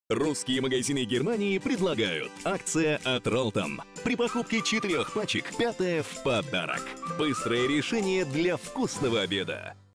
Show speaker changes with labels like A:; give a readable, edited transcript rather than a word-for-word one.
A: Русские магазины Германии предлагают акция от Ролтон. При покупке 4 пачек 5-я в подарок. Быстрое решение для вкусного обеда.